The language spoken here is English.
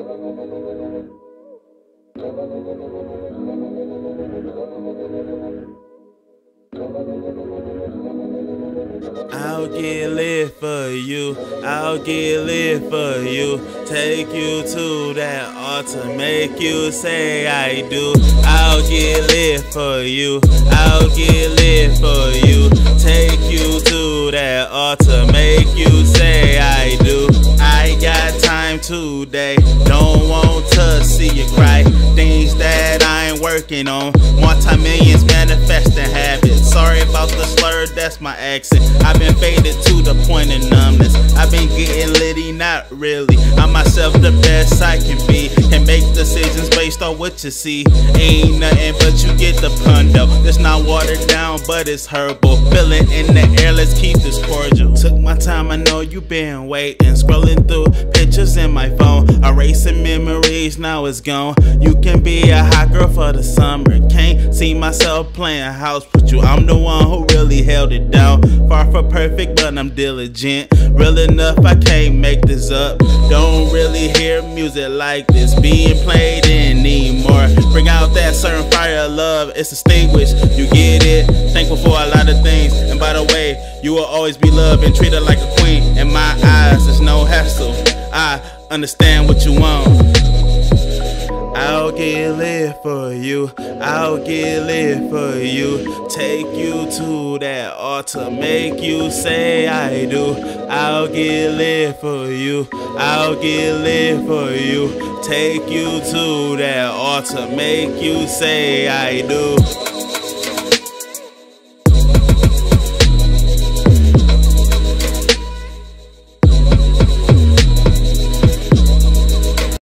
I'll get lit for you, I'll get lit for you. Take you to that altar, make you say I do. I'll get lit for you, I'll get lit for you. Take you to that altar, make you say I do. I got time today, don't want to see you cry. Things that I ain't working on, multi-millions manifesting habits. Sorry about the slur, that's my accent. I've been faded to the point of numbness. I've been getting litty, not really. I'm myself the best I can be. Can make decisions based on what you see. Ain't nothing but you get the pun though. It's not watered down, but it's herbal. Feeling in the air, let's keep this cordial. Took my time, I know you been waiting. Scrolling through pictures in my phone, erasing memories, now it's gone. You can be a hot girl for the summer. Can't see myself playing house with you. I'm the one who really held it down. Far from perfect, but I'm diligent. Real enough, I can't make this up. Don't really hear music like this being played anymore. Bring out that certain fire of love, it's extinguished. You get it? Thankful for a lot of things. And by the way, you will always be loved and treated like a queen. In my eyes, there's no hassle. I understand what you want. I'll get lit for you, I'll get lit for you. Take you to that altar, make you say I do. I'll get lit for you, I'll get lit for you. Take you to that altar, make you say I do.